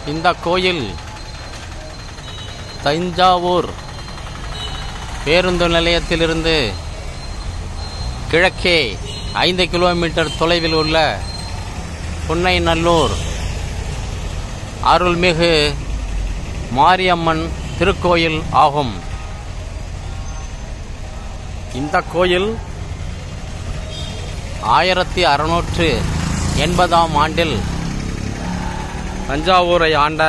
இந்த கோயில் தஞ்சாவூர் பேருந்து நிலையத்திலிருந்து கிழக்கே 5 கிலோமீட்டர் தொலைவில் உள்ள புன்னைநல்லூர் அருள்மிகு மாரியம்மன் திருக்கோயில் ஆகும். இந்த கோயில் 1680ஆம் ஆண்டில் தஞ்சாவூரை ஆண்ட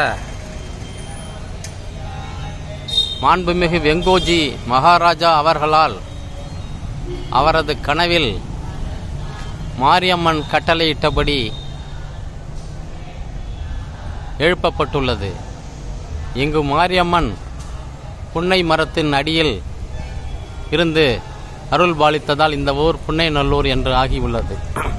மாண்புமிகு வெங்கோஜி மகாராஜா அவர்களால் அவரது கனவில் மாரியம்மன் கட்டளையிட்டபடி எழுப்பப்பட்டுள்ளது. இங்கு மாரியம்மன் புன்னை மரத்தின் அடியில் இருந்து அருள் பாலித்ததால் இந்த ஊர் புன்னைநல்லூர் என்று ஆகியுள்ளது.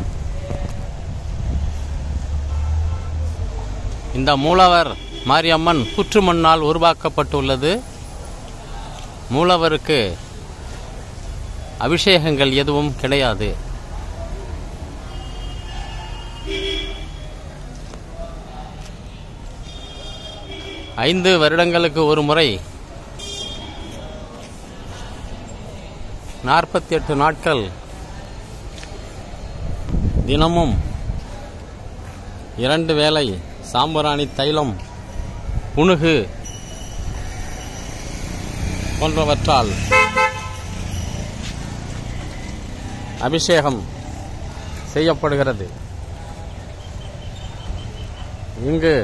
இந்த மூலவர் மாரியம்மன் புற்று மண்ணால் உருவாக்கப்பட்டுள்ளது. மூலவருக்கு அபிஷேகங்கள் எதுவும் கிடையாது. ஐந்து வருடங்களுக்கு ஒரு முறை 48 நாட்கள் தினமும் 2 வேளை சாம்பிராணி தைலம், புனுகு போன்றவற்றால் அபிஷேகம் செய்யப்படுகிறது. இங்கு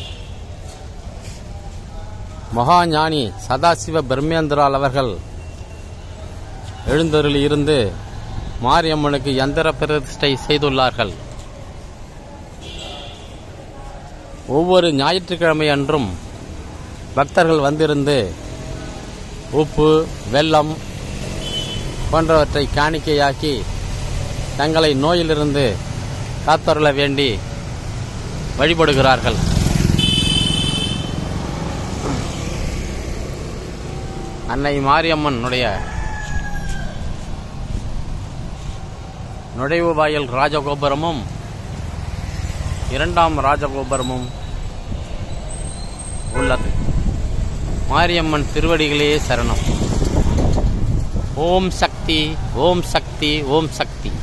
மகாஞானி சதாசிவ பிரம்மேந்திரால் அவர்கள் எழுந்தருளி இருந்து மாரியம்மனுக்கு யந்திர பிரதிஷ்டை செய்துள்ளார்கள். ஒவ்வொரு ஞாயிற்றுக்கிழமை அன்றும் பக்தர்கள் வந்திருந்து உப்பு, வெல்லம் போன்றவற்றை காணிக்கையாக்கி தங்களை நோயிலிருந்து காத்தருள வேண்டி வழிபடுகிறார்கள். அன்னை மாரியம்மனுடைய நுழைவு வாயில் ராஜகோபுரமும் 2ஆம் ராஜகோபுரமும் உள்ளது. மாரியம்மன் திருவடிகளே சரணம். ஓம் சக்தி, ஓம் சக்தி, ஓம் சக்தி.